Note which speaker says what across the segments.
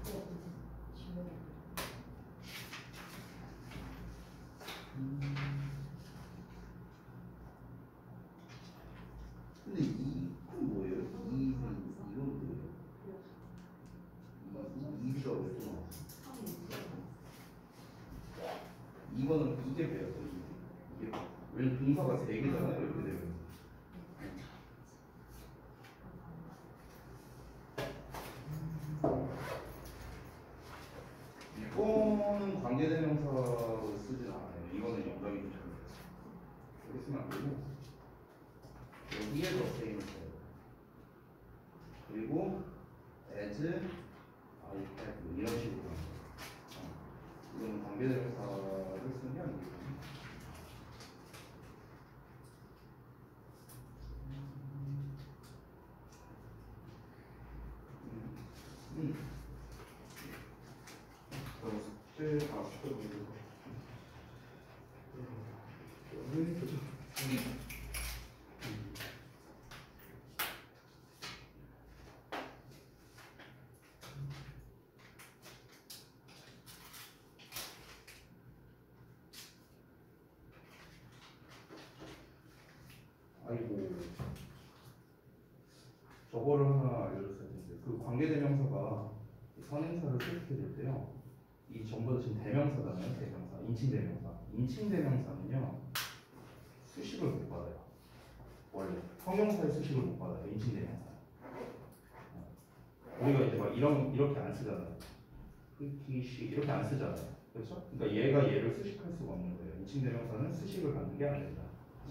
Speaker 1: 근데 이건 뭐예요? 이건 뭐예요? 이가 왜 또 나왔어? 이거는 이게 왜요? 이게 왜냐면 동사가 3개잖아요. 이렇게 되면 이거는 관계대명사로 쓰진 않아요. 이거는 영장이 좀 잘못됐어. 여기 쓰면 안 되고 여기에서 세임을 써요. 그리고 as, I have 이런 식으로 하는 거예요. 이거는 관계대명사를 쓰는 게 아니고 아이고 저거를 하나 알려줬어야 되는데 그 관계대명사가 선행사를 수식해 줄 때요 이 전부 다 지금 대명사잖아요. 대명사, 인칭대명사. 인칭대명사는요 수식을 못 받아요. 원래 형용사의 수식을 못 받아요. 인칭대명사. 우리가 이제 막 이렇게 안 쓰잖아요. 흑기시 이렇게 안 쓰잖아요. 그렇죠? 그러니까 얘가 얘를 수식할 수가 없는 거예요. 인칭대명사는 수식을 받는 게 아닙니다.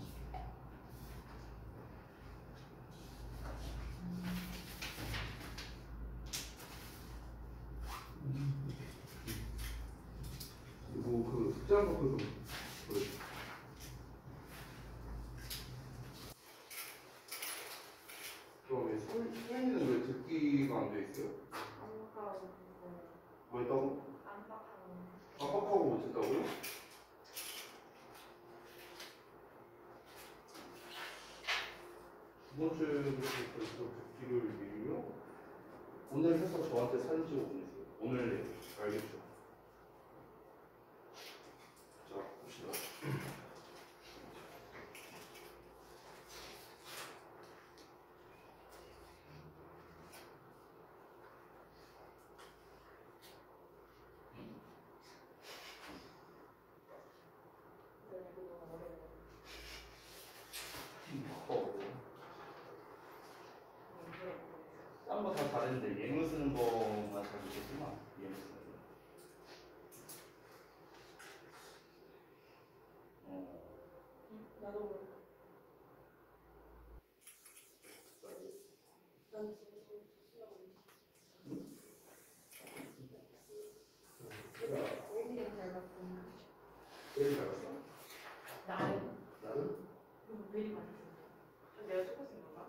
Speaker 1: 그리고 그 숫자 것도 왜 소연이는 왜 듣기가 안 돼 있어요? 왜 했다고? 압박하고 못했다고요? 두 번째 듣기를 미루요? 오늘 해서 저한테 사진 찍어 보내세요. 오늘 알겠죠? 자 봅시다. 딴 거 다 잘했는데 예문 쓰는 거만 잘 못했구나. 예문 쓰는 거.
Speaker 2: 나도 모르겠어. 난
Speaker 1: 제일 잘했어?
Speaker 2: 나는
Speaker 1: 나를?
Speaker 2: 왜 이리 많이 내가 조금 쓴 건가?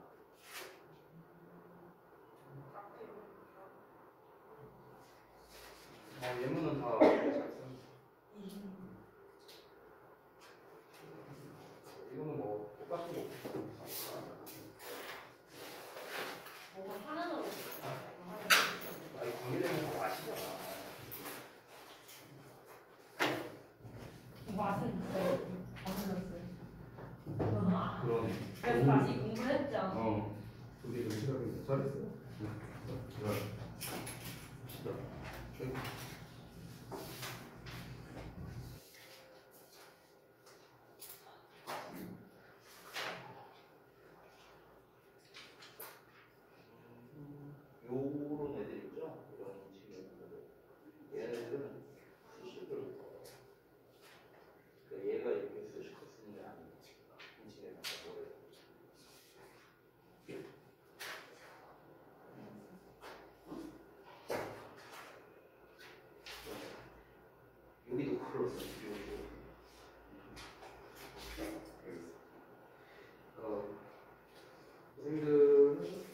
Speaker 1: 예문은 다 잘 써. 이거는 뭐 똑같은 거.
Speaker 2: 뭔가 하나로
Speaker 1: 아니 관계되면 다 아시잖아.
Speaker 2: 맛은 있어요. 맛은 없어요.
Speaker 1: 그러네.
Speaker 2: 그래서 다시 공부했죠.
Speaker 1: 우리 시작이 잘했어요. 요런 애들이죠. 이런 인칭애들. 얘네들은 수식을 그러니까 얘가 이렇게 수식을 쓰는 게 아니에요. 인칭애들 뭐래요? 여기도 크로스, 여기도. 선생님들은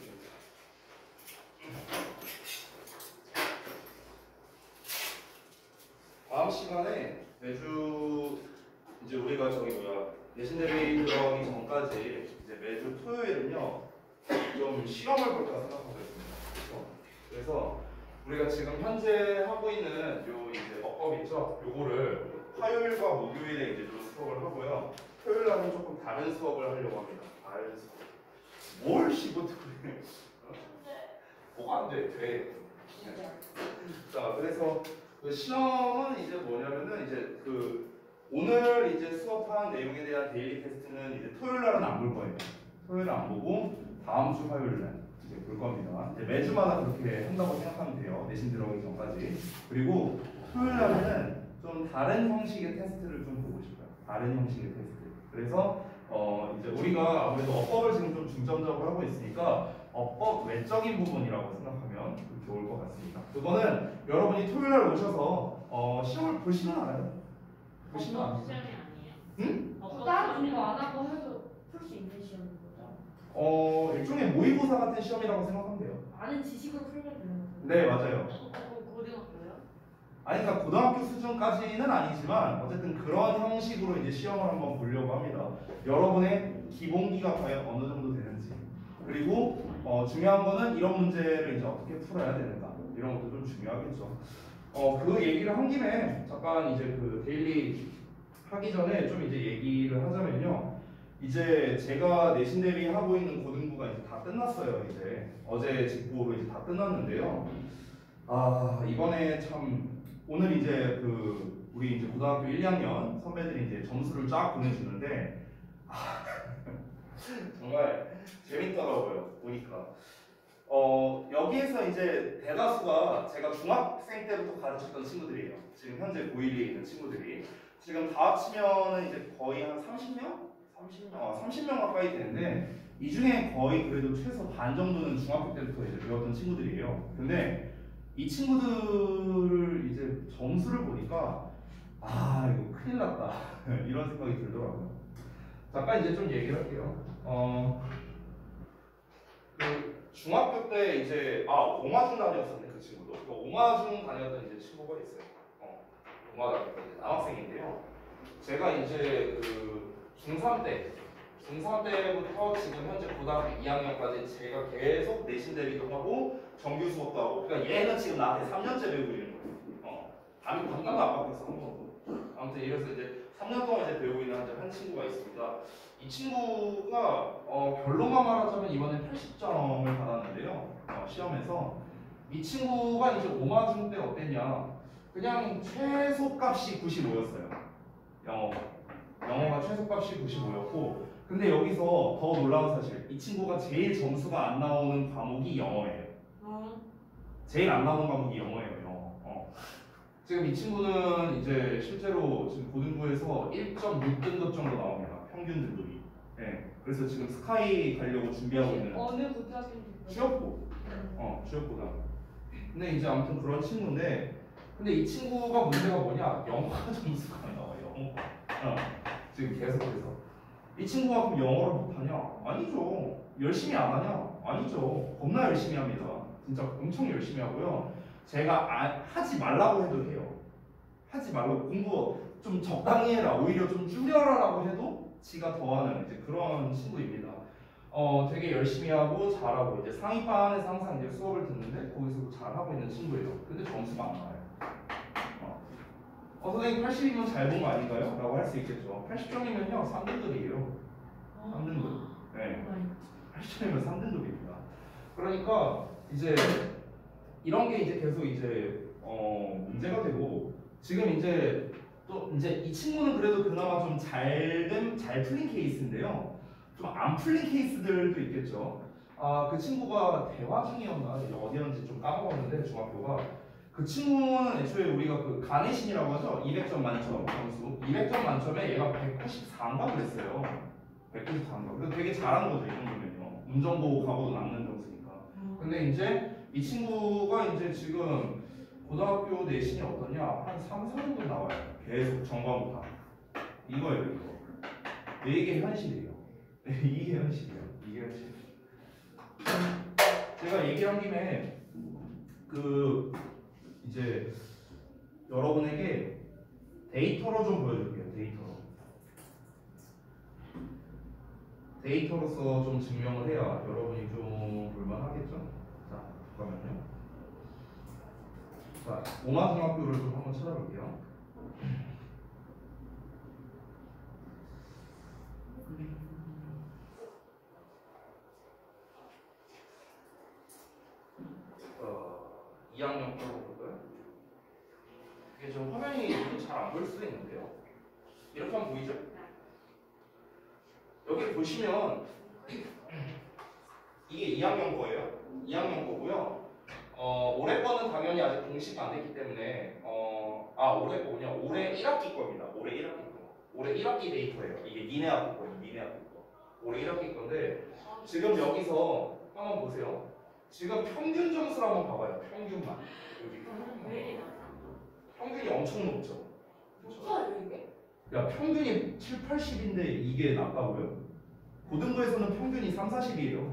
Speaker 1: 다음 시간에 매주 이제 우리가 저기 내신 대비 들어가기 전까지 이제 매주 토요일은요 좀 실험을 볼까 생각하고 있습니다. 그래서 우리가 지금 현재 하고 있는 요 이제 어법 있죠? 요거를 화요일과 목요일에 이제 좀 수업을 하고요. 토요일 날은 조금 다른 수업을 하려고 합니다. 다른 수업. 뭘 시부터 그래? 뭐가 안 돼? 돼. 자, 그래서 그 시험은 이제 뭐냐면은 이제 그 오늘 이제 수업한 내용에 대한 데일리 테스트는 이제 토요일 날은 안 볼 거예요. 토요일은 안 보고 다음 주 화요일 날 이제 볼 겁니다. 이제 매주마다 그렇게 한다고 생각하면 돼요. 내신 들어가기 전까지. 그리고 토요일 날에는 좀 다른 형식의 테스트를 좀 보고 싶어요. 다른 형식의 테스트. 그래서 이제 우리가 아무래도 어법을 지금 좀 중점적으로 하고 있으니까 어법 외적인 부분이라고 생각하면 좋을 것 같습니다. 그거는 여러분이 토요일 날 오셔서 시험을 보시면 알아요. 보시면
Speaker 2: 어법
Speaker 1: 압니다.
Speaker 2: 시험이 아니에요.
Speaker 1: 응?
Speaker 2: 따로 공부 안 하고 해도 풀 수 있는 시험인 거죠?
Speaker 1: 일종의 모의고사 같은 시험이라고 생각하면 돼요.
Speaker 2: 아는 지식을 풀면 되는 거죠?
Speaker 1: 네, 맞아요.
Speaker 2: 그럼 고등학교요?
Speaker 1: 아니, 그러니까 고등학교 수준까지는 아니지만 어쨌든 그런 형식으로 이제 시험을 한번 보려고 합니다. 여러분의 기본기가 과연 어느 정도 되는지, 그리고 중요한 거는 이런 문제를 이제 어떻게 풀어야 되는가, 이런 것도 좀 중요하겠죠. 그 얘기를 한 김에 잠깐 이제 그 데일리 하기 전에 좀 이제 얘기를 하자면요. 이제 제가 내신 대비 하고 있는 고등부가 이제 다 끝났어요. 이제 어제 직보로 이제 다 끝났는데요. 이번에 참 오늘 이제 그 우리 이제 고등학교 1, 2학년 선배들이 이제 점수를 쫙 보내주는데 정말 재밌더라고요. 보니까 여기에서 이제 대다수가 제가 중학생 때부터 가르쳤던 친구들이에요. 지금 현재 고1에 있는 친구들이 지금 다 합치면은 이제 거의 한 30명? 30명 가까이 되는데 이 중에 거의 그래도 최소 반 정도는 중학교 때부터 이제 배웠던 친구들이에요. 근데 이 친구들을 이제 점수를 보니까 이거 큰일 났다 이런 생각이 들더라고요. 잠깐 이제 좀 얘기를 할게요. 그 중학교 때 이제 옹화중 다녔었네. 그 친구도 옹화중 다녔던 이제 친구가 있어요. 옹화중 남학생인데요. 제가 이제 그 중3 때부터 지금 현재 고등학교 2학년까지 제가 계속 내신 대비도 하고 정규 수업도 하고, 그러니까 얘는 지금 나한테 3년째 배우고 있는 거예요. 방금도 안 바뀌었어 한 번도. 아무튼 이래서 이제 3년 동안 이제 배우고 있는 한 친구가 있습니다. 이 친구가 결론만 말하자면 이번에 80점을 받았는데요. 시험에서 이 친구가 이제 옹화중 때 어땠냐? 그냥 최소값이 95였어요. 영어가 최소값이 95였고, 근데 여기서 더 놀라운 사실, 이 친구가 제일 점수가 안 나오는 과목이 영어예요. 제일 안 나오는 과목이 영어예요. 영어. 지금 이 친구는 이제 실제로 지금 고등부에서 1.6등급 정도 나옵니다. 평균 등급이. 네. 그래서 지금 스카이 가려고 준비하고 있는
Speaker 2: 어느 고등학교인지
Speaker 1: 취업고. 취업고등학교. 근데 이제 아무튼 그런 친구인데, 근데 이 친구가 문제가 뭐냐? 영어 점수가 안 나와요. 영어. 지금 계속해서 이 친구가 그럼 영어를 못하냐? 아니죠. 열심히 안 하냐? 아니죠. 겁나 열심히 합니다. 진짜 엄청 열심히 하고요. 제가 하지 말라고 해도 해요. 하지 말라고, 공부 좀 적당히 해라, 오히려 좀 줄여라라고 해도 지가 더하는 이제 그런 친구입니다. 되게 열심히 하고 잘하고, 이제 상위반에서 항상 이제 수업을 듣는데 거기서도 잘하고 있는 친구예요. 근데 점수가 안 나와요. 선생님 80이면 잘 본 거 아닌가요? 라고 할 수 있겠죠. 80점이면요 3등급이에요. 3등급. 네. 80점이면 3등급입니다. 그러니까 이제 이런 게 이제 계속 이제 문제가 되고, 지금 이제 또 이제 이 친구는 그래도 그나마 좀 잘 풀린 케이스인데요. 좀 안 풀린 케이스들도 있겠죠. 그 친구가 대화중이었나 어디였는지 좀 까먹었는데 중학교가, 그 친구는 애초에 우리가 그 가내신이라고 하죠. 200점 만점 점수. 200점 만점에 얘가 194인가 그랬어요. 194인가. 근데 되게 잘하는 거죠, 이 정도면요. 운전보고 가고도 남는 점수니까. 근데 이제 이 친구가 이제 지금 고등학교 내신이 어떠냐? 한 3, 4등급 나와요. 계속 전과목 다. 이거예요, 이거. 이게 현실이에요. 이게 현실이에요. 이게 현실. 제가 얘기한 김에 이제 여러분에게 데이터로 좀 보여줄게요. 데이터로서 좀 증명을 해야 여러분이 좀 볼만하겠죠? 자, 잠깐만요. 자, 오마중학교를 좀 한번 찾아볼게요. 어, 2학년 거 볼까요? 이게 좀 화면이 잘 안 보일 수도 있는데요. 이렇게 하면 보이죠? 여기 보시면 이게 2학년 거예요. 2학년 거고요. 올해 거는 당연히 아직 공시가 안 됐기 때문에 올해 거군요. 올해 1학기 겁니다. 올해 1학기 거. 올해 1학기 데이터예요. 이게 니네 학기 거예요. 니네 학기 거. 올해 1학기 건데 지금 여기서 한번 보세요. 지금 평균 점수를 한번 봐봐요. 평균만. 여기. 평균이 엄청 높죠.
Speaker 2: 높아요 이게?
Speaker 1: 야, 평균이 7, 80인데 이게 낮다고요? 고등부에서는 평균이 3, 40이에요.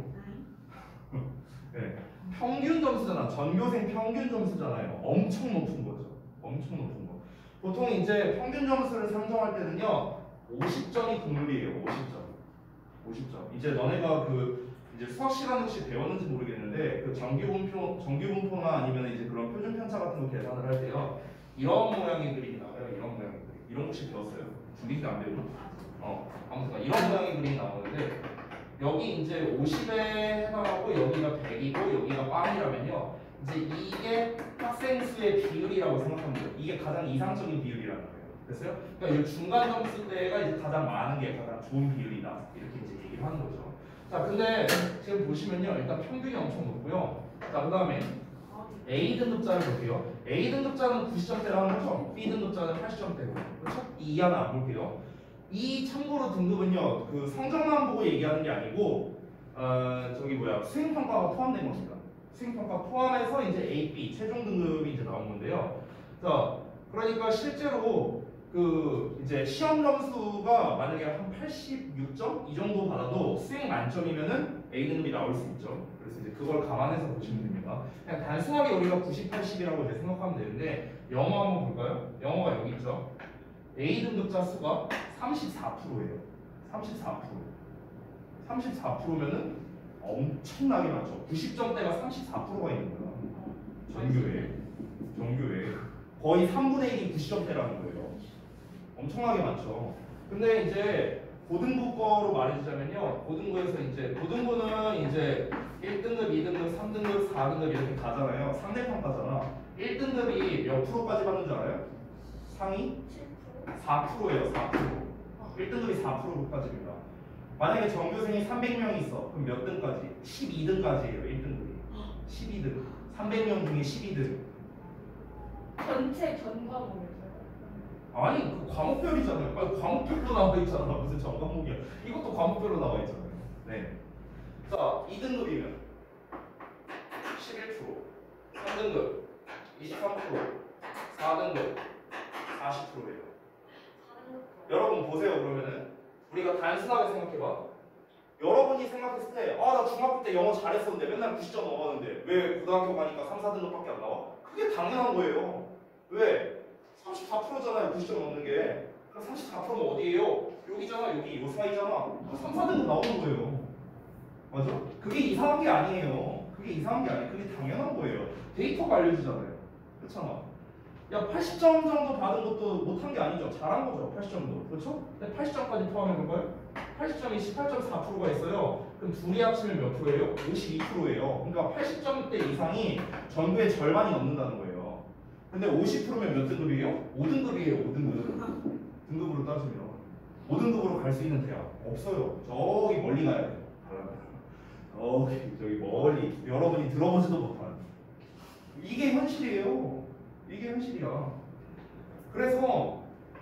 Speaker 1: 네. 평균 점수잖아. 전교생 평균 점수잖아요. 엄청 높은 거죠. 엄청 높은 거. 보통 이제 평균 점수를 산정할 때는요, 50점이 국룰이에요. 50점. 50점. 이제 너네가 이제 수학 시간 혹시 배웠는지 모르겠는데 정규분포나 아니면 이제 그런 표준 편차 같은 거 계산을 할 때요, 이런 모양의 그림이 나와요. 이런 모양의 그림. 이런 거 혹시 배웠어요? 중딩 안 배우고? 아무튼 이런 모양의 그림이 나오는데 여기 이제 50에 해당하고 여기가 100이고 여기가 빵이라면요, 이제 이게 학생 수의 비율이라고 생각하면 돼요. 이게 가장 이상적인 비율이라는 거예요. 됐어요? 그러니까 이 중간 점수대가 이제 가장 많은 게 가장 좋은 비율이다. 이렇게 이제 얘기를 하는 거죠. 자, 근데 지금 보시면요, 일단 평균이 엄청 높고요. 자, 그 다음에 A 등급자를 볼게요. A 등급자는 90점대라는 거죠. B 등급자는 80점대고, 그렇죠? 이 이하는 안 볼게요. 이 참고로 등급은요, 그 성적만 보고 얘기하는 게 아니고 수행평가가 포함된 겁니다. 수행평가 포함해서 이제 A, B 최종 등급이 이제 나온 건데요. 자, 그러니까 실제로 이제 시험 점수가 만약에 한 86점 이 정도 받아도 수행 만점이면은 A 등급이 나올 수 있죠. 그래서 이제 그걸 감안해서 보시면 됩니다. 그냥 단순하게 우리가 90, 80이라고 이제 생각하면 되는데, 영어 한번 볼까요? 영어가 여기 있죠. A 등급자 수가 34%예요. 34%. 34%면은 엄청나게 많죠. 90점대가 34%가 있는 거야. 전교에. 거의 3분의 1이 90점대라는 거예요. 엄청나게 많죠. 근데 이제 고등부 거로 말해주자면요, 고등부는 이제 1등급, 2등급, 3등급, 4등급 이렇게 가잖아요. 상대평가잖아. 1등급이 몇 프로까지 받는 줄 알아요? 상위? 4%예요. 4%. 1등급이 4%까지입니다. 만약에 전교생이 300명이 있어. 그럼 몇 등까지? 12등까지예요. 1등급이. 12등. 300명 중에 12등.
Speaker 2: 전체 전 과목에서요?
Speaker 1: 아니, 그 과목별이잖아요. 아니, 과목별로 나와 있잖아. 무슨 전 과목이야. 이것도 과목별로 나와 있잖아요. 네. 자, 2등급이면 11%, 3등급 23%, 4등급 40%예요. 여러분 보세요. 그러면은 우리가 단순하게 생각해봐. 여러분이 생각했을 때, 나 중학교 때 영어 잘했었는데 맨날 90점 넘었는데 왜 고등학교 가니까 3, 4등급밖에 안 나와? 그게 당연한 거예요. 왜? 34%잖아요. 90점 넘는 게. 그럼 34%면 어디예요? 여기잖아. 여기 요 사이잖아. 3, 4등급 나오는 거예요. 맞아? 그게 이상한 게 아니에요. 그게 당연한 거예요. 데이터가 알려주잖아요. 그렇잖아. 야, 80점 정도 받은 것도 못한 게 아니죠. 잘한 거죠. 80점도. 그렇죠? 근데 80점까지 포함해 볼까요? 80점이 18.4%가 있어요. 그럼 둘이 합치면 몇 프로예요? 52%예요. 그러니까 80점대 이상이 전교의 절반이 넘는다는 거예요. 근데 50%면 몇 등급이에요? 5등급이에요. 5등급. 등급으로 따지면 5등급으로 갈 수 있는 대학 없어요. 저기 멀리 가야 돼요. 저기 멀리 여러분이 들어보지도 못한 이게 현실이에요. 이게 현실이야. 그래서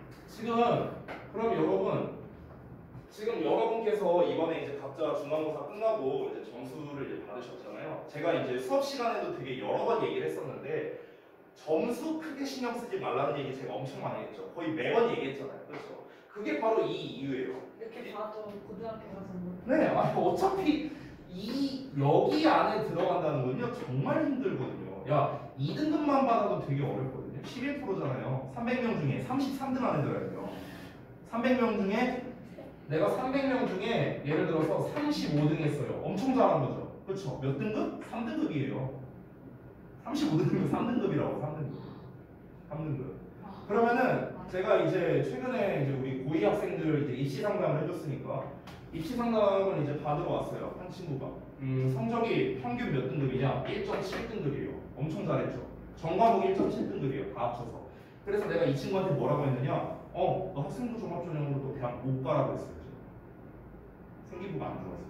Speaker 1: 지금 여러분께서 이번에 이제 각자 중간고사 끝나고 이제 점수를 이제 받으셨잖아요. 제가 이제 수업 시간에도 되게 여러 번 얘기를 했었는데, 점수 크게 신경 쓰지 말라는 얘기 제가 엄청 많이 했죠. 거의 매번 얘기했잖아요. 그렇죠? 그게 바로 이 이유예요.
Speaker 2: 이렇게 봐도 고등학교 가서 뭐
Speaker 1: 네, 어차피 여기 안에 들어간다는 건요 정말 힘들거든요. 야, 2등급만 받아도 되게 어렵거든요. 11%잖아요. 300명 중에 33등 안에 들어야 돼요. 300명 중에 내가 300명 중에 예를 들어서 35등 했어요. 엄청 잘한 거죠. 그렇죠? 몇 등급? 3등급이에요. 35등급 3등급이라고 3등급. 그러면은 제가 이제 최근에 이제 우리 고2 학생들 이제 입시 상담을 해줬으니까 입시 상담을 이제 받으러 왔어요. 한 친구가 성적이 평균 몇 등급이냐? 1.7등급이에요. 엄청 잘했죠. 전과목 1.7등급이에요. 다 합쳐서. 그래서 내가 이 친구한테 뭐라고 했느냐? 너 학생부 종합전형으로 또 대학 못 가라고 했어요. 생기부가 안 좋았어요.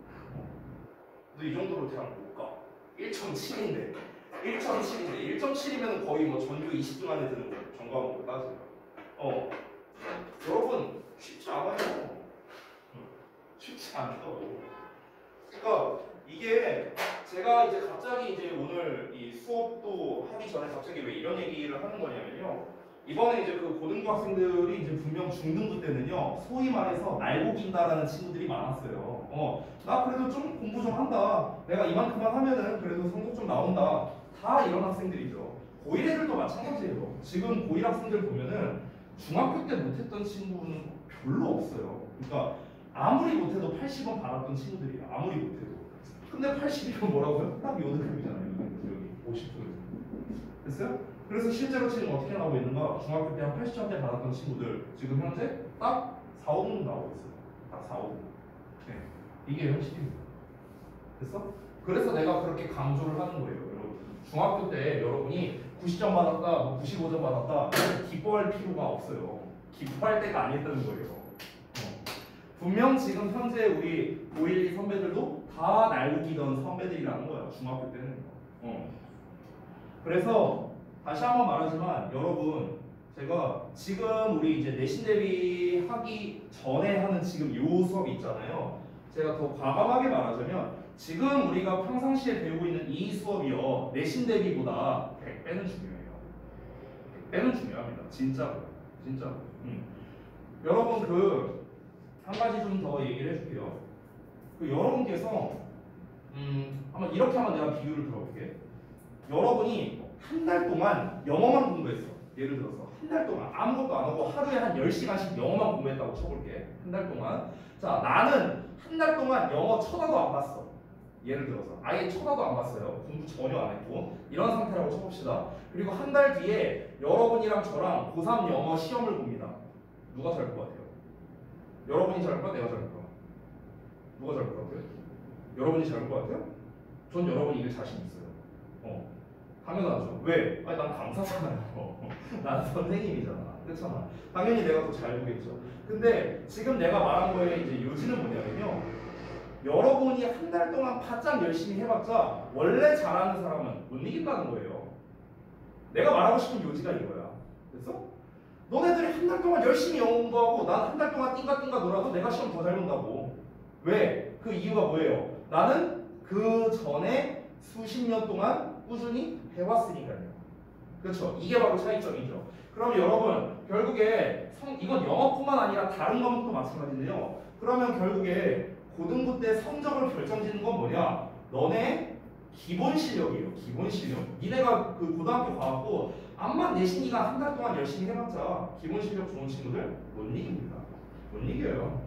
Speaker 1: 너 이 정도로 대학 못 가. 1.7인데 1.7이면 거의 뭐 전교 20등 안에 드는 거예요. 전과목으로 따지면. 여러분 쉽지 않아요. 쉽지 않다고. 그러니까 이게 제가 이제 갑자기 이제 오늘 이 수업도 하기 전에 갑자기 왜 이런 얘기를 하는 거냐면요. 이번에 이제 그 고등부 학생들이 이제 분명 중등부 때는요, 소위 말해서 날고 긴다라는 친구들이 많았어요. 나 그래도 좀 공부 좀 한다. 내가 이만큼만 하면은 그래도 성적 좀 나온다. 다 이런 학생들이죠. 고1 애들도 마찬가지예요. 지금 고1 학생들 보면은 중학교 때 못했던 친구는 별로 없어요. 그러니까 아무리 못해도 80원 받았던 친구들이에요. 아무리 못해도. 근데 80이면 뭐라고요? 딱 요 등급이잖아요. 여기 50등. 됐어요? 그래서 실제로 지금 어떻게 나오고 있는가? 중학교 때 한 80점대 받았던 친구들 지금 현재 딱 4, 5등 나오고 있어요. 딱 4, 5등. 네. 이게 현실입니다. 됐어? 그래서 내가 그렇게 강조를 하는 거예요. 여러분. 중학교 때 여러분이 90점 받았다, 뭐 95점 받았다 기뻐할 필요가 없어요. 기뻐할 때가 아니었다는 거예요. 분명 지금 현재 우리 고1 선배들도 다 날뛰던 선배들이라는 거예요. 중학교 때는. 그래서 다시 한번 말하지만 여러분, 제가 지금 우리 이제 내신 대비 하기 전에 하는 지금 요 수업 있잖아요. 제가 더 과감하게 말하자면 지금 우리가 평상시에 배우고 있는 이 수업이요, 내신 대비보다 100배는 중요해요. 100배는 중요합니다. 진짜로. 여러분 그 한 가지 좀 더 얘기를 해줄게요. 그 여러분께서 한번 이렇게 한번 내가 비유를 들어볼게. 여러분이 한 달 동안 영어만 공부했어. 예를 들어서 한 달 동안 아무것도 안 하고 하루에 한 10시간씩 영어만 공부했다고 쳐볼게. 한 달 동안. 자, 나는 한 달 동안 영어 쳐다도 안 봤어. 예를 들어서 아예 쳐다도 안 봤어요. 공부 전혀 안 했고 이런 상태라고 쳐봅시다. 그리고 한 달 뒤에 여러분이랑 저랑 고3 영어 시험을 봅니다. 누가 잘 것 같아요? 여러분이 잘 것 같아요? 내가 잘 것 같아요? 누가 잘 것 같아요? 여러분이 잘 것 같아요? 전 여러분이 이길 자신 있어요. 당연하죠. 왜? 아니 난 강사잖아요. 난 선생님이잖아. 그렇잖아. 당연히 내가 더 잘 보겠죠. 근데 지금 내가 말한 거에 이제 요지는 뭐냐면요. 여러분이 한 달 동안 바짝 열심히 해봤자 원래 잘하는 사람은 못 이긴다는 거예요. 내가 말하고 싶은 요지가 이거야. 됐어? 너네들이 한 달 동안 열심히 영어 공부하고 난 한 달 동안 띵가띵가 놀아도 내가 시험 더 잘 본다고. 왜? 그 이유가 뭐예요? 나는 그 전에 수십 년 동안 꾸준히 해왔으니까요. 그렇죠? 이게 바로 차이점이죠. 그럼 여러분 결국에 이건 영어뿐만 아니라 다른 과목도 마찬가지인데요. 그러면 결국에 고등부 때 성적을 결정짓는 건 뭐냐? 너네 기본 실력이에요. 기본 실력. 니네가 그 고등학교 가고 암만 내신이가 한 달 동안 열심히 해봤자 기본 실력 좋은 친구들 못 이깁니다. 못 이겨요.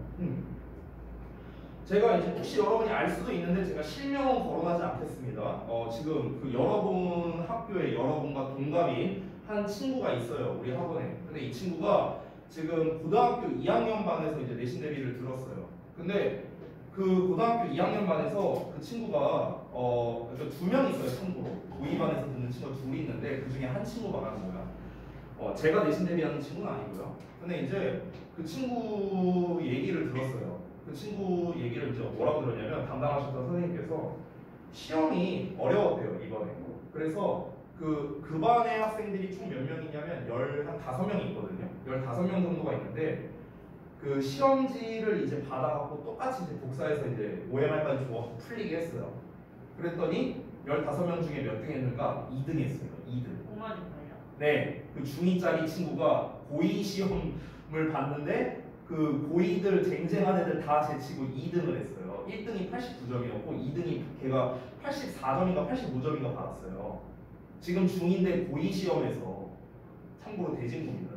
Speaker 1: 제가 이제 혹시 여러분이 알 수도 있는데 제가 실명은 거론하지 않겠습니다. 지금 그 여러분 학교에 여러분과 동갑인 한 친구가 있어요. 우리 학원에. 근데 이 친구가 지금 고등학교 2학년 반에서 이제 내신 대비를 들었어요. 근데 그 고등학교 2학년 반에서 그 친구가 그러니까 2명 있어요. 참고로 고2 반에서 듣는 친구가 2이 있는데 그 중에 한 친구 말하는 거야. 제가 내신 대비하는 친구는 아니고요. 근데 이제 그 친구 얘기를 들었어요. 그 친구 얘기를 이제 뭐라고 들었냐면 담당하셨던 선생님께서 시험이 어려웠대요. 이번에. 그래서 그 반의 학생들이 총 몇 명이냐면 15명이 있거든요. 15명 정도가 있는데 그 시험지를 이제 받아갖고 똑같이 이제 복사해서 이제 OMR까지 주어서 풀리게 했어요. 그랬더니 15명 중에 몇 등 했는가? 2등 했어요. 2등.
Speaker 2: 공만인가요?
Speaker 1: 네. 그 중2짜리 친구가 고2 시험을 봤는데 그 고2들 쟁쟁한 애들 다 제치고 2등을 했어요. 1등이 89점이었고 2등이 걔가 84점인가 85점인가 받았어요. 지금 중2인데 고2 시험에서 참고로 대진고입니다.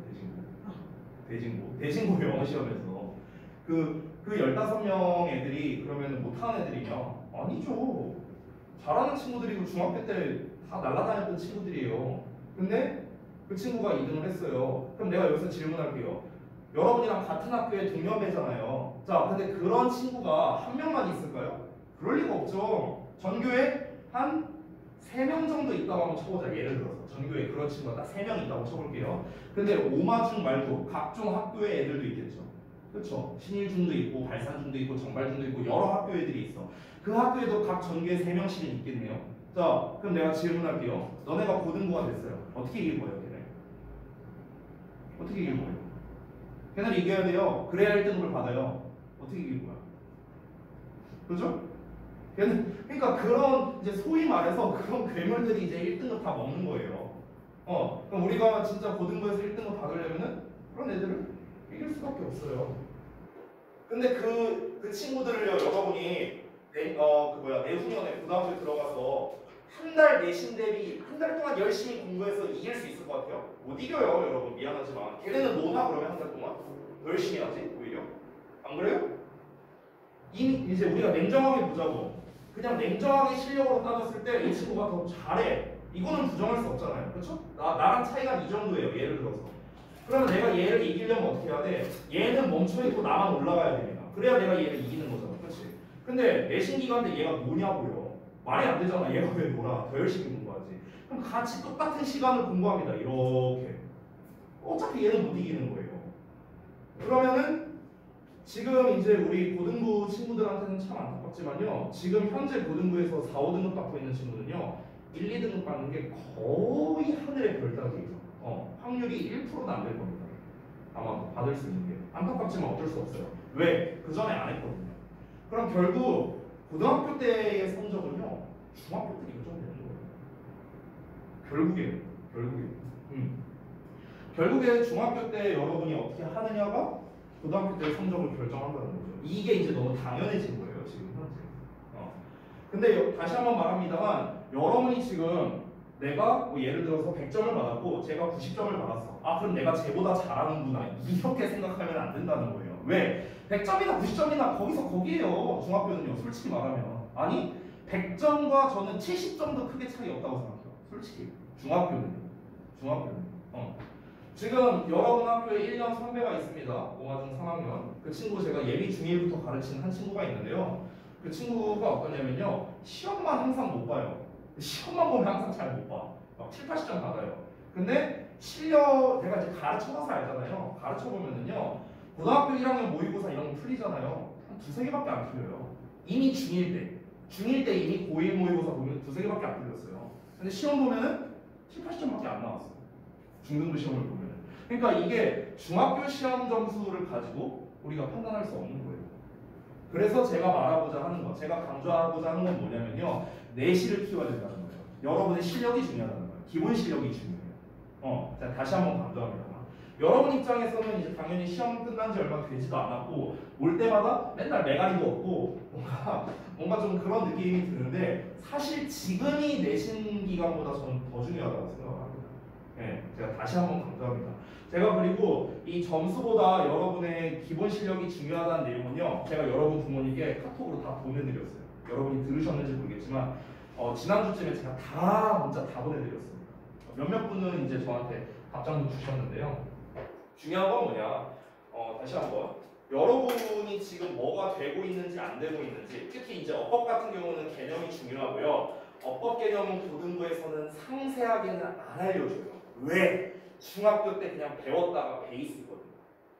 Speaker 1: 대진고 영어 시험에서 그 15명 애들이 그러면 못하는 애들이냐? 아니죠. 잘하는 친구들이고 중학교 때 다 날아다녔던 친구들이에요. 근데 그 친구가 2등을 했어요. 그럼 내가 여기서 질문할게요. 여러분이랑 같은 학교의 동년배잖아요. 자, 근데 그런 친구가 한 명만 있을까요? 그럴 리가 없죠. 전교에 한 3명 정도 있다고 한번 쳐보자. 예를 들어서 전교에 그런 친구가 딱 3명 있다고 쳐볼게요. 근데 오마중 말고 각종 학교의 애들도 있겠죠. 그렇죠? 신일중도 있고 발산중도 있고 정발중도 있고 여러 학교 애들이 있어. 그 학교에도 각 전교에 3명씩은 있겠네요. 자, 그럼 내가 질문할게요. 너네가 고등부가 됐어요. 어떻게 이길 거예요, 걔네? 어떻게 이길 거예요? 걔네를 이겨야 돼요. 그래야 1등급을 받아요. 어떻게 이길 거야? 그죠? 걔는 그러니까 그런 이제 소위 말해서 그런 괴물들이 이제 1등급 다 먹는 거예요. 그럼 우리가 진짜 고등부에서 1등급 받으려면은 그런 애들을 이길 수밖에 없어요. 근데 그 친구들을요, 여러분이 내후년에 고등학교에 들어가서 한 달 내신 대비 한 달 동안 열심히 공부해서 이길 수 있을 것 같아요? 못 이겨요, 여러분. 미안하지만. 걔네는 노나 그러면 한 달 동안 더 열심히 하지, 오히려. 안 그래요? 이미 이제 우리가 냉정하게 보자고. 그냥 냉정하게 실력으로 따졌을 때 이 친구가 더 잘해. 이거는 부정할 수 없잖아요. 그렇죠? 나랑 차이가 이 정도예요. 예를 들어서. 그러면 내가 얘를 이기려면 어떻게 해야 돼? 얘는 멈춰있고 나만 올라가야 됩니다. 그래야 내가 얘를 이기는 거잖아. 그렇지? 근데 내신 기간 때 얘가 뭐냐고요? 말이 안 되잖아. 얘가 왜 놀아? 더 열심히 공부하지. 그럼 같이 똑같은 시간을 공부합니다. 이렇게. 어차피 얘는 못 이기는 거예요. 그러면은 지금 이제 우리 고등부 친구들한테는 참 안타깝지만요. 지금 현재 고등부에서 4, 5등급 받고 있는 친구는요. 1, 2등급 받는 게 거의 하늘의 별 따기예요. 확률이 1%는 안 될 겁니다. 아마 받을 수 있는 게. 안타깝지만 어쩔 수 없어요. 왜? 그 전에 안 했거든요. 그럼 결국 고등학교 때의 성적은요. 중학교 때 이거 좀 되는 거예요. 결국에 중학교 때 여러분이 어떻게 하느냐가 고등학교 때 성적을 결정한다는 거죠. 이게 이제 너무 당연해진 거예요, 지금 현재. 근데 다시 한번 말합니다만, 여러분이 지금 내가 뭐 예를 들어서 100점을 받았고 제가 90점을 받았어. 아, 그럼 내가 쟤보다 잘하는구나. 이렇게 생각하면 안 된다는 거예요. 왜? 100점이나 90점이나 거기서 거기에요. 중학교는요, 솔직히 말하면. 아니, 100점과 저는 70점도 크게 차이 없다고 생각해요. 솔직히. 중학교는. 지금 여러분 학교에 1년 선배가 있습니다. 5화중 3학년. 그 친구 제가 예비 중1부터 가르치는 한 친구가 있는데요. 그 친구가 어떠냐면요. 시험만 항상 못 봐요. 시험만 보면 항상 잘 못 봐. 막 7, 80점 받아요. 근데 실력, 내가 이제 가르쳐봐서 알잖아요. 가르쳐보면은요. 고등학교 1학년 모의고사 이런 거 풀리잖아요. 한 두세 개밖에 안 풀려요. 이미 중1 때 이미 고1 모의고사 보면 두세 개밖에 안 풀렸어요. 근데 시험 보면은 7, 80점밖에 안 나왔어요. 중등부 시험을 보면. 그러니까 이게 중학교 시험 점수를 가지고 우리가 판단할 수 없는 거예요. 그래서 제가 말하고자 하는 거, 제가 강조하고자 하는 건 뭐냐면요. 내실을 키워야 된다는 거예요. 여러분의 실력이 중요하다는 거예요. 기본 실력이 중요해요. 자, 다시 한번 강조합니다. 여러분 입장에서는 이제 당연히 시험 끝난 지 얼마 되지도 않았고 올 때마다 맨날 메가리도 없고 뭔가 좀 그런 느낌이 드는데 사실 지금이 내신 기간보다 저는 더 중요하다고 생각합니다. 네, 제가 다시 한번 강조합니다. 제가 그리고 이 점수보다 여러분의 기본 실력이 중요하다는 내용은요. 제가 여러분 부모님께 카톡으로 다 보내드렸어요. 여러분이 들으셨는지 모르겠지만 지난주쯤에 제가 문자 다 보내드렸습니다. 몇몇 분은 이제 저한테 답장도 주셨는데요. 중요한 건 뭐냐? 다시 한번 여러분이 지금 뭐가 되고 있는지 안 되고 있는지 특히 이제 어법 같은 경우는 개념이 중요하고요. 어법 개념은 고등부에서는 상세하게는 안 알려줘요. 왜? 중학교 때 그냥 배웠다가 베이스거든요.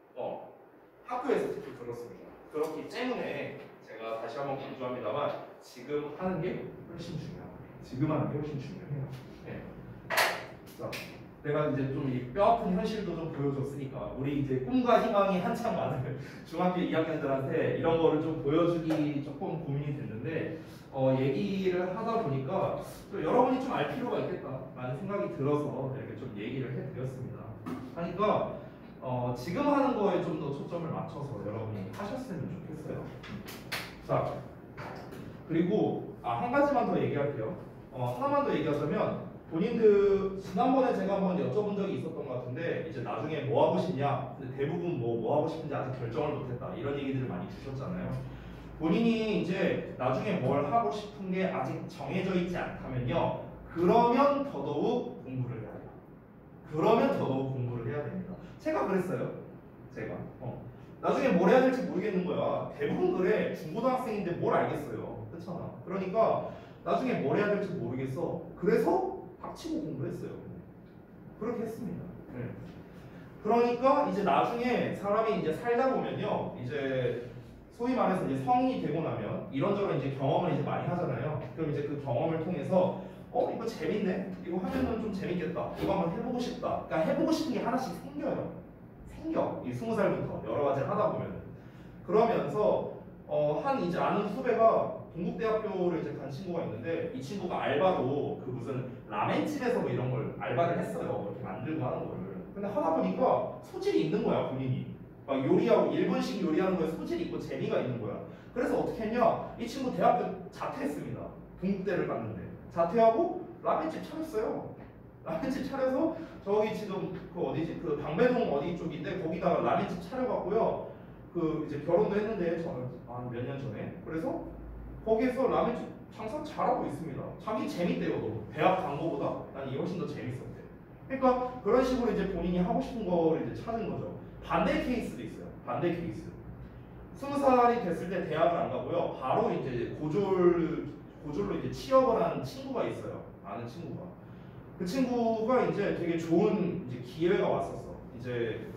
Speaker 1: 학교에서 특히 그렇습니다. 그렇기 때문에 제가 다시 한번 강조합니다만 지금 하는 게 훨씬 중요합니다. 지금 하는 게 훨씬 중요해요. 네. 자, 내가 이제 좀 이 뼈아픈 현실도 좀 보여줬으니까 우리 이제 꿈과 희망이 한참 많은 중학교 2학년들한테 이런 거를 좀 보여주기 조금 고민이 됐는데 얘기를 하다 보니까 또 여러분이 좀 알 필요가 있겠다라는 생각이 들어서 이렇게 좀 얘기를 해드렸습니다. 하니까 지금 하는 거에 좀 더 초점을 맞춰서 여러분이 하셨으면 좋겠어요. 자, 그리고 한 가지만 더 얘기할게요. 하나만 더 얘기하자면 본인들 지난번에 제가 한번 여쭤본 적이 있었던 것 같은데 이제 나중에 뭐 하고 싶냐? 근데 대부분 뭐 하고 싶은지 아직 결정을 못했다 이런 얘기들을 많이 주셨잖아요. 본인이 이제 나중에 뭘 하고 싶은 게 아직 정해져 있지 않다면요. 그러면 더더욱 공부를 해야 돼요. 그러면 더더욱 공부를 해야 됩니다. 제가 그랬어요. 제가 나중에 뭘 해야 될지 모르겠는 거야. 대부분 그래. 중고등학생인데 뭘 알겠어요. 그렇잖아. 그러니까 나중에 뭘 해야 될지 모르겠어. 그래서 닥치고 공부했어요. 그렇게 했습니다. 네. 그러니까 이제 나중에 사람이 이제 살다 보면요, 이제 소위 말해서 이제 성인이 되고 나면 이런저런 이제 경험을 이제 많이 하잖아요. 그럼 이제 그 경험을 통해서 이거 재밌네, 이거 하면은 좀 재밌겠다, 이거 한번 해보고 싶다. 그러니까 해보고 싶은 게 하나씩 생겨요. 생겨. 이 20살부터 여러 가지를 하다 보면. 그러면서 한 이제 아는 후배가 동국대학교를 이제 간 친구가 있는데, 이 친구가 알바로 그 무슨 라멘집에서 뭐 이런 걸 알바를 했어요. 이렇게 만들고 하는 거를. 근데 하다 보니까 소질이 있는 거야, 본인이. 막 요리하고 일본식 요리하는 거에 소질이 있고 재미가 있는 거야. 그래서 어떻게 했냐? 이 친구 대학교 자퇴했습니다. 동국대를 갔는데 자퇴하고 라멘집 차렸어요. 라멘집 차려서 저기 지금 그 어디지? 그 방배동 어디 쪽인데 거기다가 라멘집 차려갖고요. 그 이제 결혼도 했는데 저는 한 몇 년 전에. 그래서 거기에서 라멘집 장사 잘하고 있습니다. 자기 재밌대요. 너 대학 간 거보다 난 이게 훨씬 더 재밌었대. 그러니까 그런 식으로 이제 본인이 하고 싶은 거를 이제 찾은 거죠. 반대 케이스도 있어요. 반대 케이스. 20살이 됐을 때 대학을 안 가고요. 바로 이제 고졸로 이제 취업을 하는 친구가 있어요. 아는 친구가. 그 친구가 이제 되게 좋은 이제 기회가 왔었어. 이제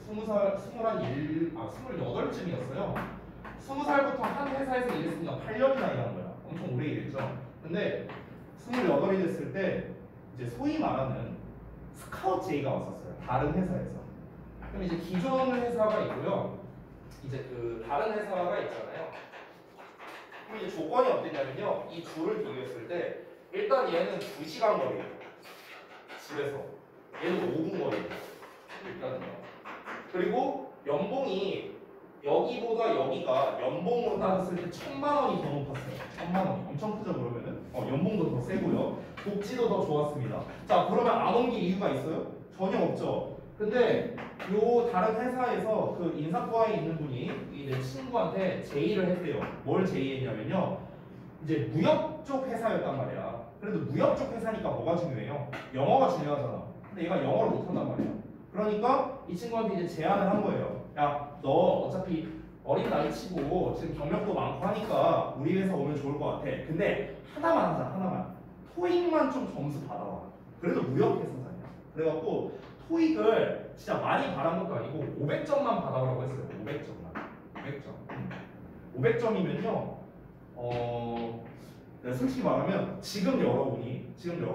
Speaker 1: 28쯤이었어요. 20살부터 한 회사에서 일했으니까 8년이나 일한 거야. 엄청 오래 일했죠. 근데 28이 됐을 때 이제 소위 말하는 스카우트 제의가 왔었어요. 다른 회사에서. 그럼 이제 기존 회사가 있고요. 이제 그 다른 회사가 있잖아요. 그럼 이제 조건이 어땠냐면요. 이 둘을 비교했을 때 일단 얘는 2시간 거리예요. 집에서. 얘는 5분 거리예요. 일단은요. 그리고 연봉이 여기보다 여기가 연봉으로 따졌을 때 1,000만 원이 더 높았어요. 1,000만 원이. 엄청 크죠, 그러면은? 연봉도 더 세고요. 복지도 더 좋았습니다. 자, 그러면 안 옮길 이유가 있어요? 전혀 없죠. 근데 요 다른 회사에서 그 인사과에 있는 분이 이 내 친구한테 제의를 했대요. 뭘 제의했냐면요. 이제 무역 쪽 회사였단 말이야. 그래도 무역 쪽 회사니까 뭐가 중요해요? 영어가 중요하잖아. 근데 얘가 영어를 못한단 말이야. 그러니까 이 친구한테 이제 제안을 한 거예요. 야, 너 어차피 어린 나이 치고 지금 경력도 많고 하니까 우리 회사 오면 좋을 것 같아. 근데 하나만 하자, 하나만. 토익만 좀 점수 받아와. 그래도 무역 회사잖아요. 그래갖고 토익을 진짜 많이 바란 것도 아니고 500점만 받아오라고 했어요. 500점만. 500점. 500점이면요. 솔직히 말하면 지금 여러분이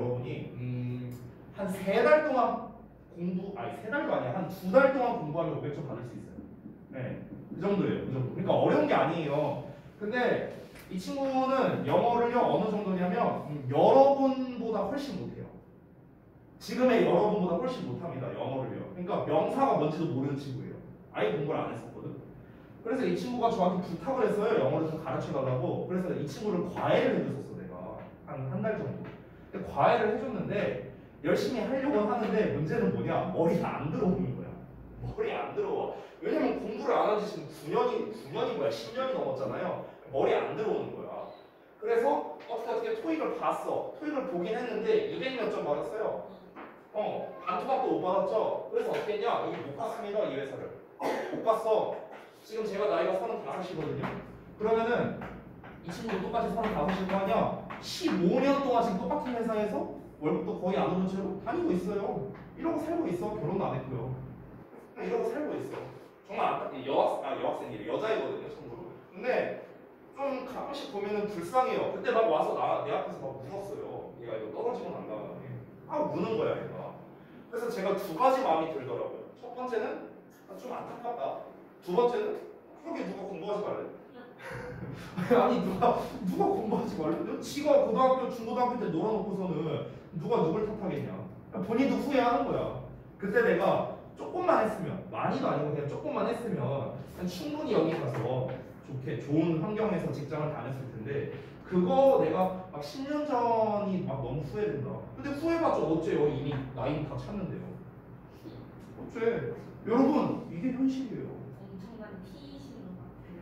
Speaker 1: 한 3달 동안 아니 3달도 아니야. 한 2달 동안 공부하면 500점 받을 수 있어요. 네. 그 정도예요. 그 정도. 그러니까 어려운 게 아니에요. 근데 이 친구는 영어를요 어느 정도냐면 여러분보다 훨씬 못해요. 지금의 여러분보다 훨씬 못합니다. 영어를요. 그러니까 명사가 뭔지도 모르는 친구예요. 아예 공부를 안 했었거든. 그래서 이 친구가 저한테 부탁을 했어요. 영어를 좀 가르쳐달라고. 그래서 이 친구를 과외를 해줬었어. 내가 한 달 정도. 근데 과외를 해줬는데 열심히 하려고 하는데 문제는 뭐냐? 머리가 안 들어오는 거야. 머리 안 들어와. 왜냐면 공부를 안 한 지 지금 9년이 뭐야? 10년이 넘었잖아요. 머리 안 들어오는 거야. 그래서 어떻게 토익을 봤어. 토익을 보긴 했는데 200몇 점 받았어요. 반토막도 못 받았죠. 그래서 어떻게 했냐? 여기 못 갔습니다. 이 회사를. 못 갔어. 지금 제가 나이가 35이거든요. 그러면은 이 친구 똑같이 35일 거 아니야? 15년 동안 지금 똑같은 회사에서 월급도 거의 안 오른 채로 다니고 있어요. 이러고 살고 있어. 결혼도 안 했고요. 이러고 살고 있어. 정말 여학생이래. 여자이거든요, 참고로. 근데 좀 가끔씩 보면은 불쌍해요. 그때 막 와서 내 앞에서 막 울었어요. 얘가 이거 떨어지고 난 다음에 우는 거야, 얘가. 그래서 제가 2가지 마음이 들더라고요. 첫 번째는 좀 안타깝다. 2번째는 그렇게 누가 공부하지 말래? 아니 누가 공부하지 말래? 지가 고등학교, 중고등학교 때 놀아놓고서는 누가 누굴 탓하겠냐? 본인도 후회하는 거야. 그때 내가 조금만 했으면, 많이도 아니고 그냥 조금만 했으면 충분히 여기 가서 좋은 환경에서 직장을 다녔을 텐데 그거 내가 막 10년 전이 막 너무 후회된다. 근데 후회봤자 어째요? 이미 나이는 다 찼는데요. 어째? 여러분 이게 현실이에요.
Speaker 2: 엄청난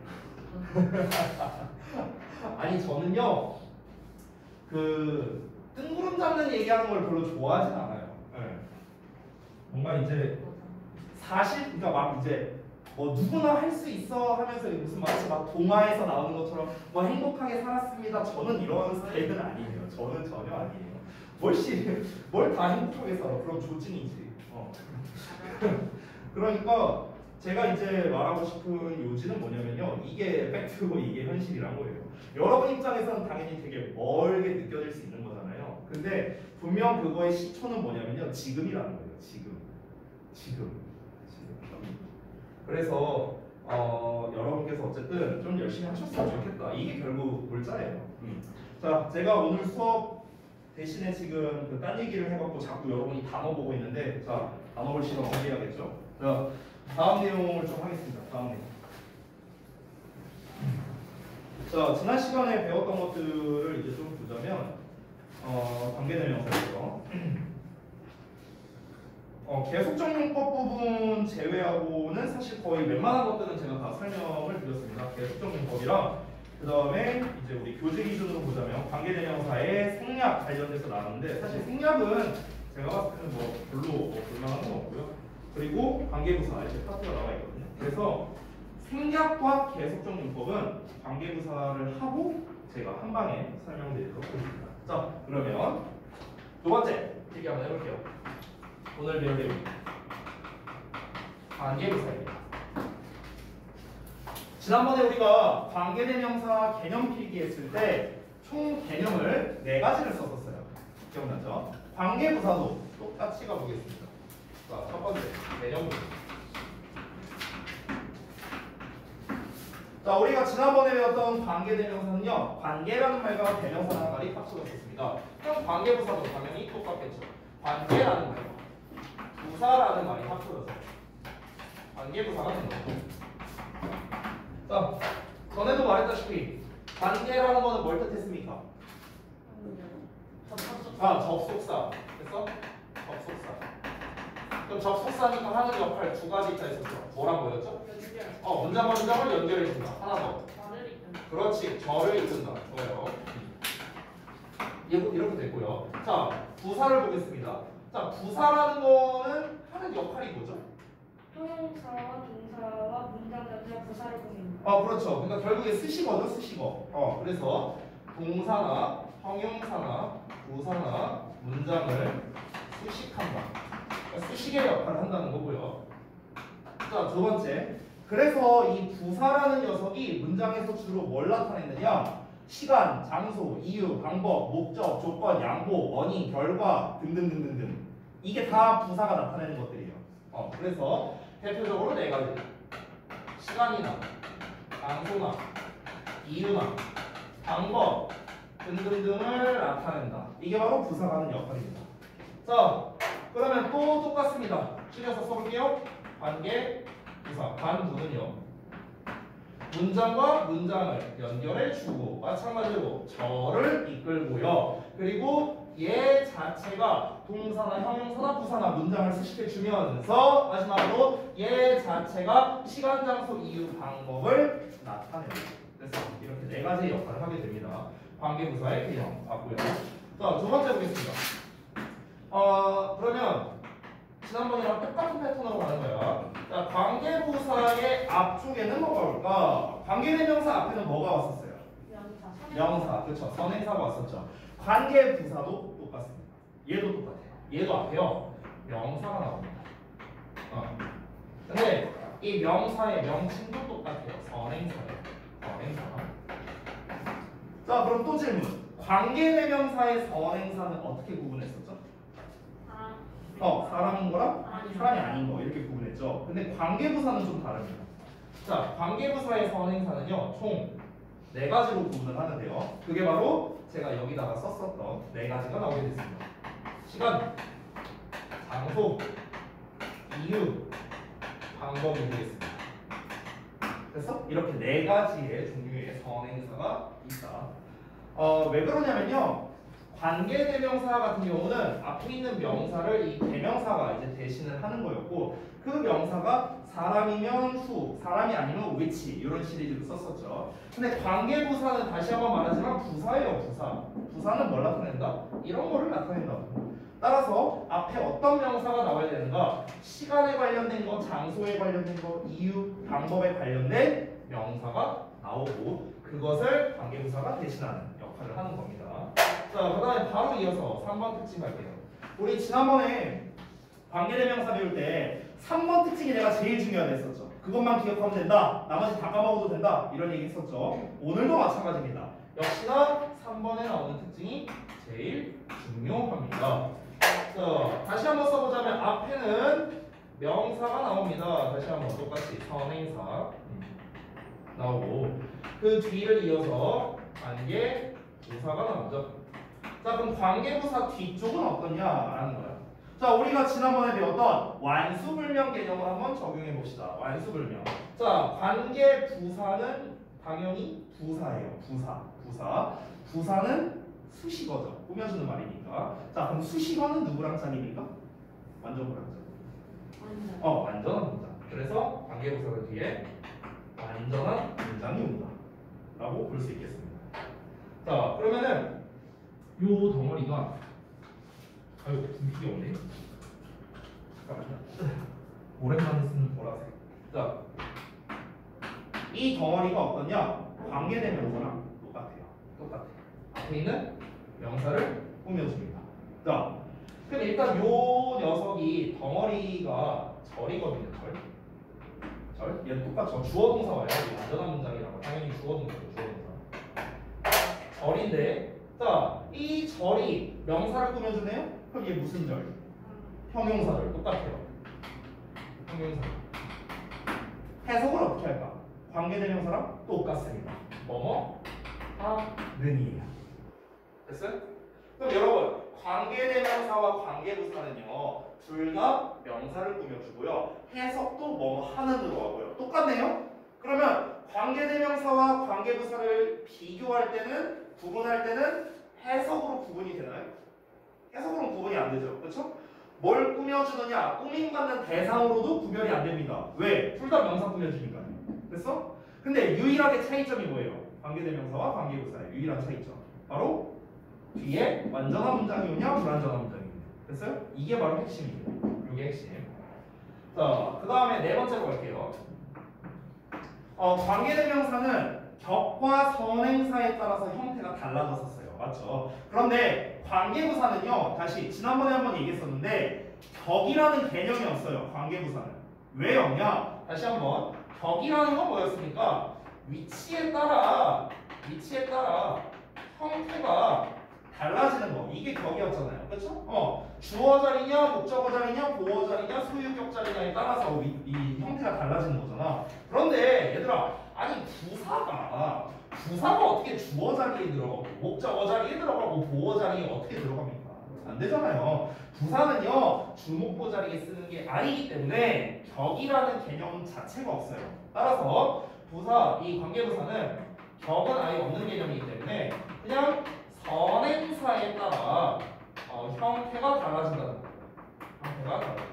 Speaker 2: T이신 것 같아요.
Speaker 1: 아니 저는요 그 뜬구름 잡는 얘기하는 걸 별로 좋아하진 않아요. 네. 뭔가 이제 사실 그러니까 막 이제 뭐 누구나 할 수 있어 하면서 무슨 마치 막 동화에서 나오는 것처럼 뭐 행복하게 살았습니다. 저는 이런 스타일은 아니에요. 저는 전혀 아니에요. 뭘 다 행복하게 살아? 그럼 조진이지. 그러니까 제가 이제 말하고 싶은 요지는 뭐냐면요. 이게 팩트고 이게 현실이란 거예요. 여러분 입장에서는 당연히 되게 멀게 느껴질 수 있는 거잖아요. 근데 분명 그거의 시초는 뭐냐면요. 지금이라는 거예요. 지금. 그래서 여러분께서 어쨌든 좀 열심히 하셨으면 좋겠다. 이게 결국 골자예요. 자, 제가 오늘 수업 대신에 지금 그 딴 얘기를 해갖고 자꾸 여러분이 단어 보고 있는데, 자, 단어를 실어 정리해야겠죠. 자, 다음 내용을 좀 하겠습니다. 다음 내용. 자, 지난 시간에 배웠던 것들을 이제 좀 보자면, 관계대명사에서 계속적 용법 부분 제외하고는 사실 거의 웬만한 것들은 제가 다 설명을 드렸습니다. 계속적 용법이랑 그 다음에 이제 우리 교재 기준으로 보자면 관계대명사의 생략 관련돼서 나왔는데, 사실 생략은 제가 봤을 때는 뭐 별로 볼만한 건 없고요. 그리고 관계부사 이제 파트가 나와 있거든요. 그래서 생략과 계속적 용법은 관계부사를 하고 제가 한 방에 설명드리도록 하겠습니다. 자, 그러면 두 번째 얘기 한번 해볼게요. 오늘 배울 내용 관계부사입니다. 지난번에 우리가 관계대명사 개념 필기 했을 때 총 개념을 4가지를 썼었어요. 기억나죠? 관계부사도 똑같이 가보겠습니다. 자, 첫 번째 개념부터. 자, 우리가 지난번에 배웠던 관계대명사는요, 관계라는 말과 대명사라는 말이 합쳐졌습니다. 그럼 관계부사도 당연히 똑같겠죠. 관계라는 말과 부사라는 말이 합쳐져서 관계부사가 되는 거죠. 자, 전에도 말했다시피 관계라는 거는 뭘 뜻했습니까? 접속사. 됐어? 접속사. 그럼 접속사니까 하는 역할 2가지 있다 했었죠. 뭐란 거였죠? 문장과 문장을 연결해준다. 하나 더. 그렇지. 절을 이끈다. 좋아요. 이렇게 됐고요. 자, 부사를 보겠습니다. 자, 부사라는 거는 하는 역할이 뭐죠?
Speaker 2: 형용사와 동사와 문장 전체 부사를 보입니다.
Speaker 1: 그렇죠. 그러니까 결국에 수식어죠, 수식어. 그래서 동사나 형용사나 부사나 문장을 수식한다. 그러니까 수식의 역할을 한다는 거고요. 자, 두 번째. 그래서 이 부사라는 녀석이 문장에서 주로 뭘 나타내느냐? 시간, 장소, 이유, 방법, 목적, 조건, 양보, 원인, 결과 등등등등등. 이게 다 부사가 나타내는 것들이에요. 그래서 대표적으로 4가지. 시간이나 장소나 이유나 방법 등등등을 나타낸다. 이게 바로 부사가 하는 역할입니다. 자, 그러면 또 똑같습니다. 줄여서 써볼게요. 관계, 부사. 관부는요, 문장과 문장을 연결해 주고 마찬가지로 절을 이끌고요. 그리고 얘 자체가 동사나 형용사나 부사나 문장을 수식해 주면서 마지막으로 얘 자체가 시간, 장소, 이유, 방법을 나타냅니다. 그래서 이렇게 4가지 역할을 하게 됩니다. 관계부사의 개념 봤고요. 자, 두 번째 보겠습니다. 그러면 지난번이랑 똑같은 패턴으로 가는 거야. 자, 관계부사의 앞쪽에는 뭐가 올까? 관계대명사 앞에는 뭐가 왔었어요? 명사. 그렇죠. 선행사가 왔었죠. 관계부사도 똑같습니다. 얘도 똑같아요. 얘도 앞에요, 명사가 나옵니다. 근데 이 명사의 명칭도 똑같아요. 선행사예요. 선행사가. 자, 그럼 또 질문. 관계대명사의 선행사는 어떻게 구분했었죠? 사람인 거랑 사람이 아닌 거 이렇게 구분했죠. 근데 관계부사는 좀 다릅니다. 자, 관계부사의 선행사는요, 총 4가지로 구분을 하는데요. 그게 바로 제가 여기다가 썼었던 4가지가 나오게 됐습니다. 시간, 장소, 이유, 방법이 되겠습니다. 그래서 이렇게 4가지의 종류의 선행사가 있다. 왜 그러냐면요, 관계대명사 같은 경우는 앞에 있는 명사를 이 대명사가 이제 대신을 하는 거였고 그 명사가 사람이면 who, 사람이 아니면 which 이런 시리즈로 썼었죠. 근데 관계부사는 다시 한번 말하지만 부사예요, 부사. 부사는 뭘 나타낸다? 이런 거를 나타낸다고. 따라서 앞에 어떤 명사가 나와야 되는가? 시간에 관련된 거, 장소에 관련된 거, 이유, 방법에 관련된 명사가 나오고 그것을 관계부사가 대신하는 역할을 하는 겁니다. 자, 그 다음에 바로 이어서 3번 특징 갈게요. 우리 지난번에 관계대명사 배울 때 3번 특징이 내가 제일 중요하댔었죠. 그것만 기억하면 된다. 나머지 다 까먹어도 된다. 이런 얘기 했었죠. 오늘도 마찬가지입니다. 역시나 3번에 나오는 특징이 제일 중요합니다. 자, 다시 한번 써보자면 앞에는 명사가 나옵니다. 다시 한번 똑같이 선행사 나오고 그 뒤를 이어서 관계부사가 나오죠. 자, 그럼 관계부사 뒤쪽은 어떠냐라는 거야. 자, 우리가 지난번에 배웠던 완수불명 개념을 한번 적용해 봅시다. 완수불명. 자, 관계부사는 당연히 부사예요. 부사. 부사는 수식어죠. 꾸며주는 말이니까. 자, 그럼 수식어는 누구랑 짝입니까? 완전 뭐랑 짝? 완전한 문장. 그래서 관계부사를 뒤에 완전한 문장이 온다. 라고 볼 수 있겠습니다. 자, 그러면은 요 덩어리가 분위기 없네. 잠깐만요. 오랜만에 쓰는 보라색. 자, 이 덩어리가 어떠냐? 관계대명사랑 똑같아. 앞에 있는 명사를 꾸며줍니다. 자, 그럼 일단 요 녀석이 덩어리가 절이거든요. 절? 얘는 똑같죠. 주어동사 와요. 완전한 문장이라고. 당연히 주어동사죠. 절인데, 자, 이 절이 명사를 꾸며주네요? 그럼 얘 무슨 절? 형용사절. 똑같아요. 형용사. 해석을 어떻게 할까? 관계대명사랑 똑같습니다. 뭐뭐? 하는이에요. 됐어요? 그럼 여러분, 관계대명사와 관계부사는요 둘 다 명사를 꾸며주고요 해석도 뭐뭐 하는으로 하고요. 똑같네요? 그러면 관계대명사와 관계부사를 비교할 때는 구분할 때는 해석으로 구분이 되나요? 해석으로는 구분이 안 되죠. 그렇죠? 뭘 꾸며주느냐, 꾸밈받는 대상으로도 구별이 안 됩니다. 왜? 둘 다 명사 꾸며주니까요. 됐어? 근데 유일하게 차이점이 뭐예요? 관계대명사와 관계부사의 유일한 차이점. 바로 뒤에 완전한 문장이 오냐, 불완전한 문장이 오냐. 됐어요? 이게 바로 핵심입니다. 이게 핵심. 자, 그 다음에 네 번째로 갈게요. 관계대명사는 격과 선행사에 따라서 형태가 달라졌었어요. 맞죠? 그런데 관계부사는요, 다시 지난번에 한번 얘기했었는데 격이라는 개념이 없어요. 관계부사는. 왜 없냐? 다시 한번. 격이라는 건 뭐였습니까? 위치에 따라 형태가 달라지는 거. 이게 격이었잖아요. 그렇죠? 주어 자리냐, 목적어 자리냐, 보어 자리냐, 소유격 자리냐에 따라서 이 형태가 달라지는 거잖아. 그런데 얘들아, 아니 부사가 어떻게 주어 자리에 들어가고 목적어 자리에 들어가고 보어 자리에 어떻게 들어갑니까? 안 되잖아요. 부사는요 주목보 자리에 쓰는 게 아니기 때문에 격이라는 개념 자체가 없어요. 따라서 부사, 이 관계부사는 격은 아예 없는 개념이기 때문에 그냥 선행사에 따라 형태가 달라진다는 거예요. 형태가 달라진다.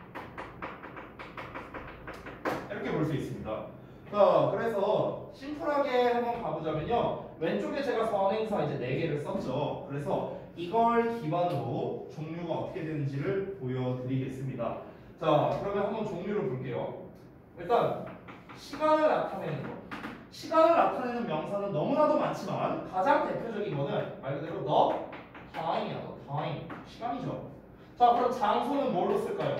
Speaker 1: 이렇게 볼 수 있습니다. 자, 그래서 심플하게 한번 가보자면요. 왼쪽에 제가 선행사 이제 4개를 썼죠. 그래서 이걸 기반으로 종류가 어떻게 되는지를 보여드리겠습니다. 자, 그러면 한번 종류를 볼게요. 일단 시간을 나타내는 거. 시간을 나타내는 명사는 너무나도 많지만 가장 대표적인 거는 말 그대로 the time이야. the time. 시간이죠. 자, 그럼 장소는 뭘로 쓸까요?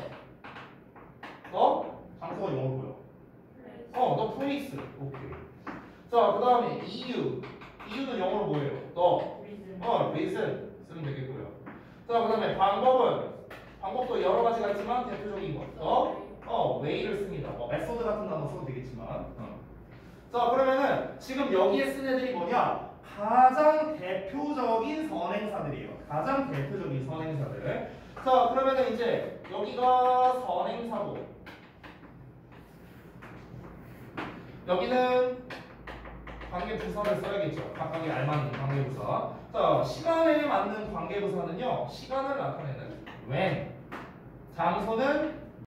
Speaker 1: 장소가 영어로 뭐요? the place. 오케이. 자, 그 다음에 이유는 영어로 뭐예요? reason 쓰면 되겠고요. 자, 그 다음에 방법도 여러 가지가 있지만 대표적인 거 way를 씁니다. 메소드 같은 단어 써도 되겠지만. 자, 그러면은 지금 여기에 쓴 애들이 뭐냐? 가장 대표적인 선행사들이에요. 가장 대표적인 선행사들. 자, 그러면은 이제 여기가 선행사고 여기는 관계부사를 써야겠죠. 각각에 알맞는 관계부사. 자, 시간에 맞는 관계부사는요. 시간을 나타내는 when. 장소는